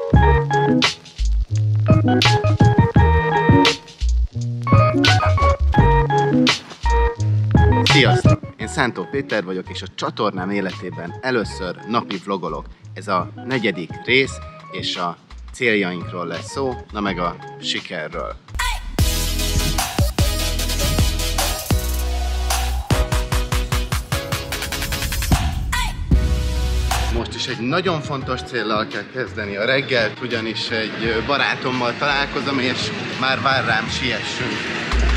Sziasztok! Én Szántó Péter vagyok, és a csatornám életében először napi vlogolok. Ez a 4. rész, és a céljainkról lesz szó, na meg a sikerről. Most is egy nagyon fontos céllal kell kezdeni a reggelt, ugyanis egy barátommal találkozom, és már vár rám, siessünk.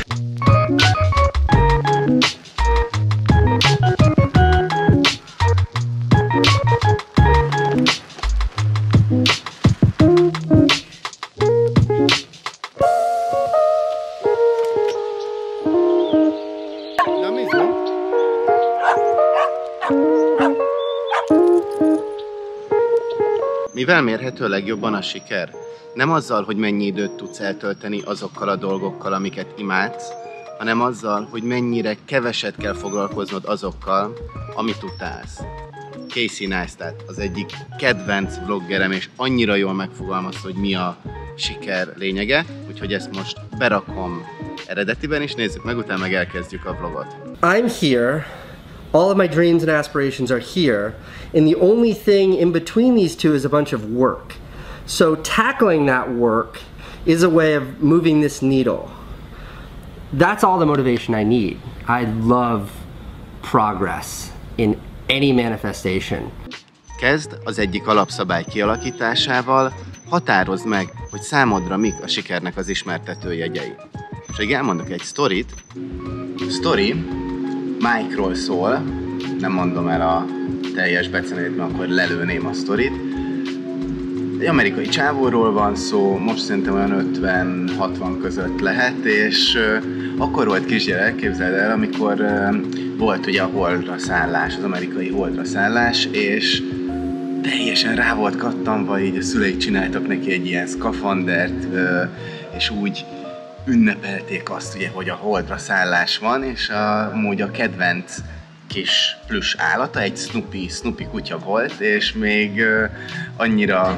Mivel mérhető legjobban a siker? Nem azzal, hogy mennyi időt tudsz eltölteni azokkal a dolgokkal, amiket imádsz, hanem azzal, hogy mennyire keveset kell foglalkoznod azokkal, amit utálsz. Casey Neistat az egyik kedvenc vloggerem, és annyira jól megfogalmazta, hogy mi a siker lényege, úgyhogy ezt most berakom eredetiben, és nézzük meg, utána meg elkezdjük a vlogot. I'm here. All of my dreams and aspirations are here, and the only thing in between these two is a bunch of work. So tackling that work is a way of moving this needle. That's all the motivation I need. I love progress in any manifestation. Kezd az egyik alapszabály kialakításával, határozd meg, hogy számodra mik a sikernek az ismertető jegyei. És még elmondok egy sztorit. Sztori Mike-ról szól, nem mondom el a teljes becenevét, mert akkor lelőném a sztorit. Egy amerikai csávóról van szó, most szerintem olyan 50-60 között lehet, és akkor volt kisgyerek, képzeld el, amikor volt ugye a Holdra szállás, az amerikai Holdra szállás, és teljesen rá volt kattanva, így a szüleik csináltak neki egy ilyen szkafandert, és úgy ünnepelték azt, ugye, hogy a Holdra szállás van, és amúgy a kedvenc kis plüss állata egy Snoopy kutya volt, és még annyira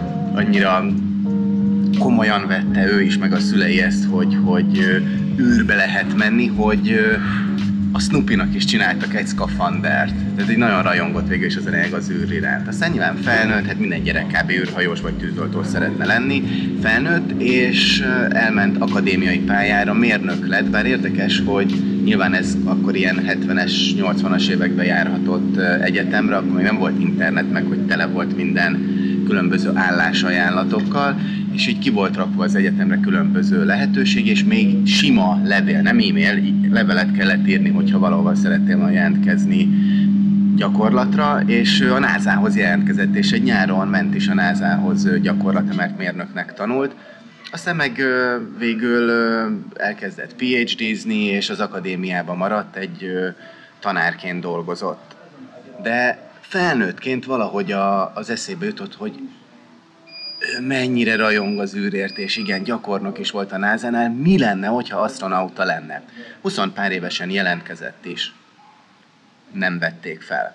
komolyan vette ő is, meg a szülei ezt, hogy űrbe lehet menni, hogy a Snoopynak is csináltak egy szkafandert. Tehát így nagyon rajongott végül is az öreg az űr iránt. Aztán nyilván felnőtt, hát minden gyerek kb. Űrhajós vagy tűzoltó szeretne lenni. Felnőtt, és elment akadémiai pályára, mérnök lett, bár érdekes, hogy nyilván ez akkor ilyen 70-es, 80-as években járhatott egyetemre, akkor még nem volt internet, meg hogy tele volt minden különböző állásajánlatokkal, és így ki volt rakva az egyetemre különböző lehetőség, és még sima levél, nem e-mail, levelet kellett írni, hogyha valahol szerettél volna jelentkezni gyakorlatra, és a NASA-hoz jelentkezett, és egy nyáron ment is a NASA-hoz gyakorlatra, mert mérnöknek tanult. Aztán meg végül elkezdett PhD-zni, és az akadémiában maradt, egy tanárként dolgozott. De felnőttként valahogy az eszébe jutott, hogy mennyire rajong az űrért, és igen, gyakornok is volt a NASA-nál, mi lenne, hogyha asztronauta lenne? 20 pár évesen jelentkezett is. Nem vették fel.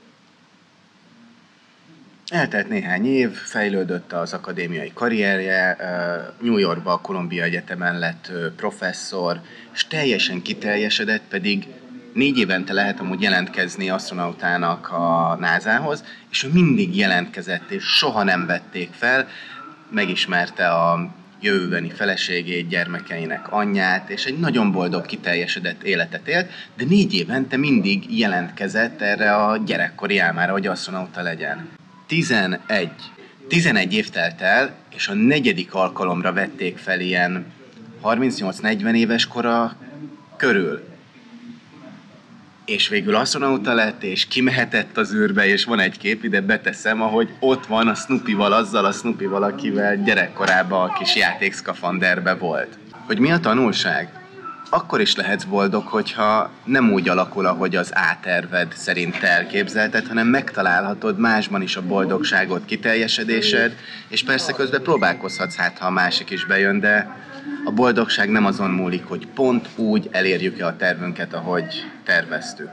Eltelt néhány év, fejlődött az akadémiai karrierje, New Yorkba a Columbia Egyetemen lett professzor, és teljesen kiteljesedett, pedig 4 évente lehet amúgy jelentkezni asztronautának a NASA-hoz, és ő mindig jelentkezett, és soha nem vették fel, megismerte a jövőbeni feleségét, gyermekeinek anyját, és egy nagyon boldog, kiteljesedett életet élt, de 4 évente mindig jelentkezett erre a gyerekkori álmára, hogy asztronauta legyen. 11 év telt el, és a 4. alkalomra vették fel ilyen 38-40 éves kora körül. És végül asztronauta lett, és kimehetett az űrbe, és van egy kép, ide beteszem, ahogy ott van a Snoopyval, azzal a Snoopyval, akivel gyerekkorában a kis játékszkafanderbe volt. Hogy mi a tanulság? Akkor is lehetsz boldog, hogyha nem úgy alakul, ahogy az A-terved szerint elképzelted, hanem megtalálhatod másban is a boldogságot, kiteljesedésed, és persze közben próbálkozhatsz, hát ha a másik is bejön, de a boldogság nem azon múlik, hogy pont úgy elérjük-e a tervünket, ahogy terveztük.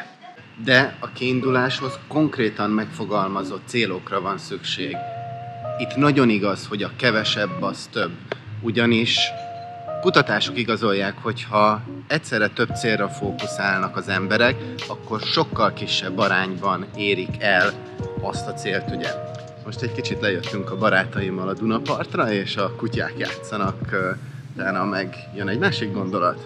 De a kiinduláshoz konkrétan megfogalmazott célokra van szükség. itt nagyon igaz, hogy a kevesebb az több. Ugyanis kutatások igazolják, hogy ha egyszerre több célra fókuszálnak az emberek, akkor sokkal kisebb arányban érik el azt a célt, ugye. Most egy kicsit lejöttünk a barátaimmal a Dunapartra, és a kutyák játszanak, utána meg jön egy másik gondolat.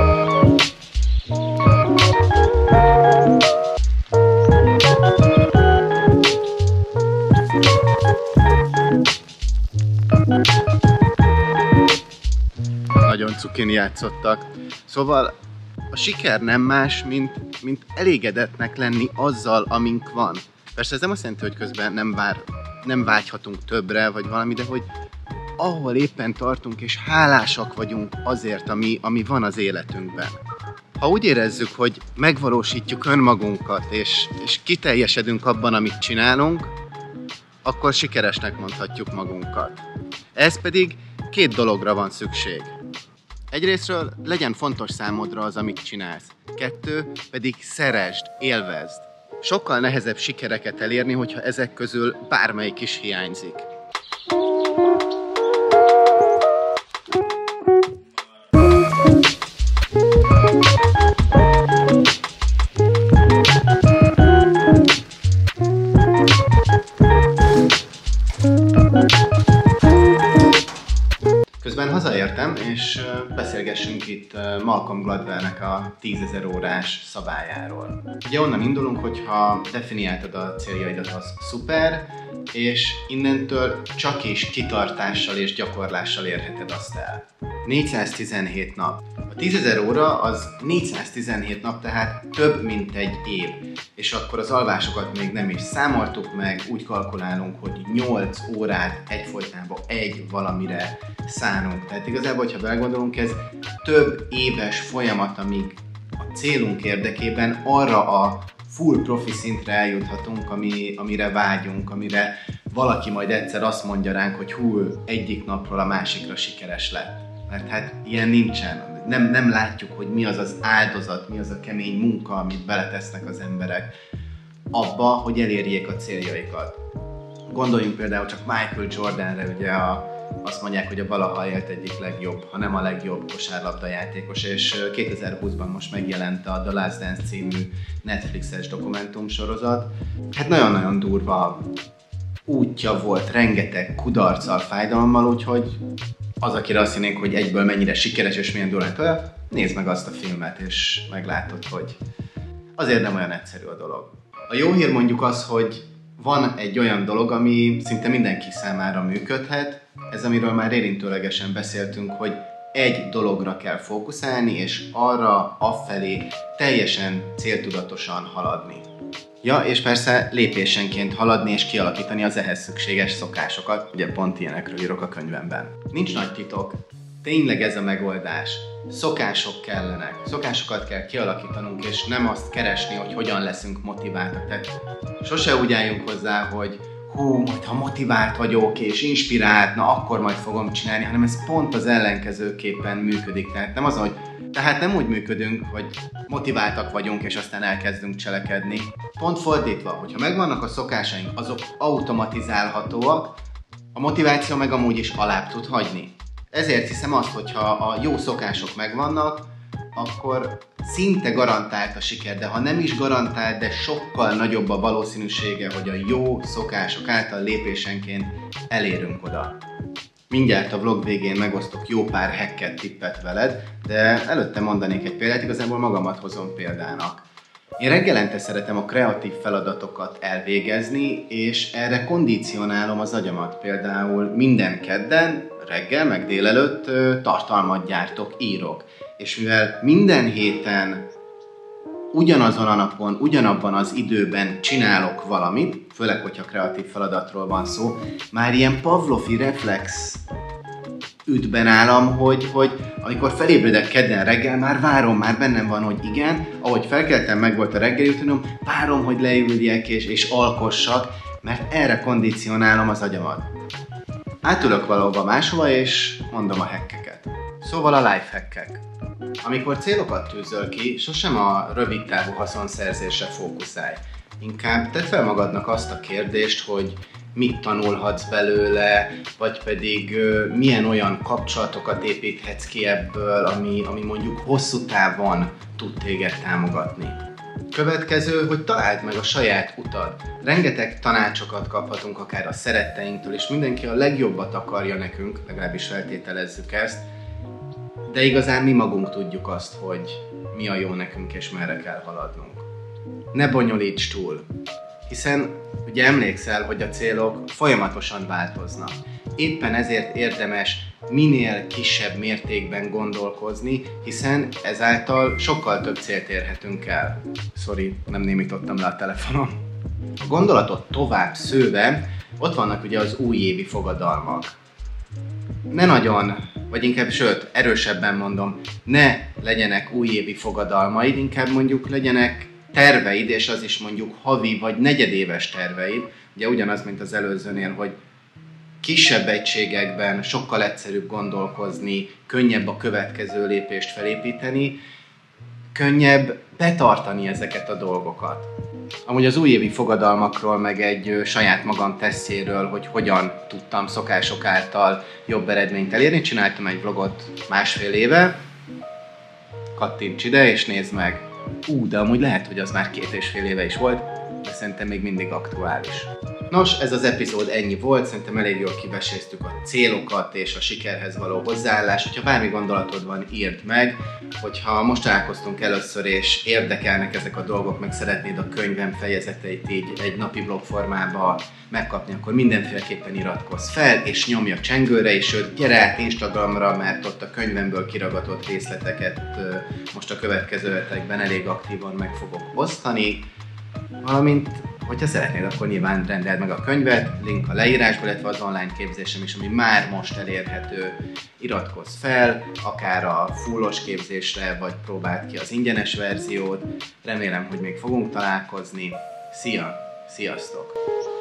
Nagyon cukin játszottak. Szóval a siker nem más, mint elégedetnek lenni azzal, amink van. Persze ez nem azt jelenti, hogy közben nem vágyhatunk többre, vagy valami, de hogy ahol éppen tartunk, és hálásak vagyunk azért, ami van az életünkben. Ha úgy érezzük, hogy megvalósítjuk önmagunkat, és kiteljesedünk abban, amit csinálunk, akkor sikeresnek mondhatjuk magunkat. Ez pedig két dologra van szükség. Egyrésztről legyen fontos számodra az, amit csinálsz. Kettő, pedig szeresd, élvezd. Sokkal nehezebb sikereket elérni, hogyha ezek közül bármelyik is hiányzik. Közben hazaértem, és beszélgessünk itt Malcolm Gladwellnek a 10.000 órás szabályáról. Ugye onnan indulunk, hogyha definiáltad a céljaidat, az szuper, és innentől csak is kitartással és gyakorlással érheted azt el. 417 nap. A 10.000 óra az 417 nap, tehát több mint egy év. És akkor az alvásokat még nem is számoltuk meg, úgy kalkulálunk, hogy 8 órát egyfolytában egy valamire szánunk. Tehát igazából, hogyha belegondolunk, ez több éves folyamat, amíg a célunk érdekében arra a full profi szintre eljuthatunk, amire vágyunk, amire valaki majd egyszer azt mondja ránk, hogy hú, egyik napról a másikra sikeres lett. Mert hát ilyen nincsen. Nem látjuk, hogy mi az az áldozat, mi az a kemény munka, amit beletesznek az emberek abba, hogy elérjék a céljaikat. Gondoljunk például csak Michael Jordanre, ugye azt mondják, hogy a valaha élt egyik legjobb, ha nem a legjobb kosárlabdajátékos, és 2020-ban most megjelent a The Last Dance című Netflixes dokumentumsorozat. Hát nagyon-nagyon durva útja volt, rengeteg kudarccal, fájdalommal, úgyhogy az, akire azt hinnénk, hogy egyből mennyire sikeres és milyen durván, nézd meg azt a filmet, és meglátod, hogy azért nem olyan egyszerű a dolog. A jó hír mondjuk az, hogy van egy olyan dolog, ami szinte mindenki számára működhet, ez amiről már érintőlegesen beszéltünk, hogy egy dologra kell fókuszálni, és arra, afelé teljesen céltudatosan haladni. Ja, és persze lépésenként haladni és kialakítani az ehhez szükséges szokásokat, ugye pont ilyenekről írok a könyvemben. Nincs nagy titok, tényleg ez a megoldás. Szokások kellenek, szokásokat kell kialakítanunk, és nem azt keresni, hogy hogyan leszünk motiváltak. Tehát sose úgy álljunk hozzá, hogy hú, majd ha motivált vagyok és inspirált, na akkor majd fogom csinálni, hanem ez pont az ellenkezőképpen működik. Tehát nem úgy működünk, hogy motiváltak vagyunk és aztán elkezdünk cselekedni. Pont fordítva, hogyha megvannak a szokásaink, azok automatizálhatóak, a motiváció meg amúgy is alább tud hagyni. Ezért hiszem azt, hogyha a jó szokások megvannak, akkor szinte garantált a siker, de ha nem is garantált, de sokkal nagyobb a valószínűsége, hogy a jó szokások által lépésenként elérünk oda. Mindjárt a vlog végén megosztok jó pár hacket, tippet veled, de előtte mondanék egy példát, igazából magamat hozom példának. Én reggelente szeretem a kreatív feladatokat elvégezni, és erre kondicionálom az agyamat. Például minden kedden, reggel meg délelőtt tartalmat gyártok, írok. És mivel minden héten ugyanazon a napon, ugyanabban az időben csinálok valamit, főleg, hogyha kreatív feladatról van szó, már ilyen pavlovi reflex üt be nálam, hogy amikor felébredek kedden reggel, már várom, már bennem van, hogy igen, ahogy felkeltem, meg volt a reggeli rutinom, várom, hogy leüljek és alkossak, mert erre kondicionálom az agyamat. Átülök valahova máshova, és mondom a hackeket. Szóval a life hackek. Amikor célokat tűzöl ki, sosem a rövid távú haszonszerzésre fókuszálj. Inkább tedd fel magadnak azt a kérdést, hogy mit tanulhatsz belőle, vagy pedig milyen olyan kapcsolatokat építhetsz ki ebből, ami mondjuk hosszú távon tud téged támogatni. Következő, hogy találd meg a saját utad. Rengeteg tanácsokat kaphatunk akár a szeretteinktől, és mindenki a legjobbat akarja nekünk, legalábbis feltételezzük ezt, de igazán mi magunk tudjuk azt, hogy mi a jó nekünk és merre kell haladnunk. Ne bonyolíts túl, hiszen ugye emlékszel, hogy a célok folyamatosan változnak. Éppen ezért érdemes minél kisebb mértékben gondolkozni, hiszen ezáltal sokkal több célt érhetünk el. Sorry, nem némítottam le a telefonon. A gondolatot tovább szőve, ott vannak ugye az újévi fogadalmak. Ne nagyon, vagy inkább sőt, erősebben mondom, ne legyenek újévi fogadalmaid, inkább mondjuk legyenek terveid, és az is mondjuk havi vagy negyedéves terveid. Ugye ugyanaz, mint az előzőnél, hogy kisebb egységekben sokkal egyszerűbb gondolkozni, könnyebb a következő lépést felépíteni, könnyebb betartani ezeket a dolgokat. Amúgy az újévi fogadalmakról, meg egy saját magam tesztjéről, hogy hogyan tudtam szokások által jobb eredményt elérni, csináltam egy vlogot 1,5 éve, kattints ide és nézd meg. De amúgy lehet, hogy az már 2,5 éve is volt, de szerintem még mindig aktuális. Nos, ez az epizód ennyi volt, szerintem elég jól kiveséztük a célokat és a sikerhez való hozzáállást. Hogyha bármi gondolatod van, írd meg, hogyha most találkoztunk először és érdekelnek ezek a dolgok, meg szeretnéd a könyvem fejezeteit így egy napi blog formába megkapni, akkor mindenféleképpen iratkozz fel, és nyomj a csengőre, és sőt, gyere át Instagramra, mert ott a könyvemből kiragadott részleteket most a következő hetekben elég aktívan meg fogok osztani. Valamint, hogyha szeretnéd, akkor nyilván rendeld meg a könyvet, link a leírásban, illetve az online képzésem is, ami már most elérhető. Iratkozz fel, akár a fullos képzésre, vagy próbáld ki az ingyenes verziót. Remélem, hogy még fogunk találkozni. Szia! Sziasztok!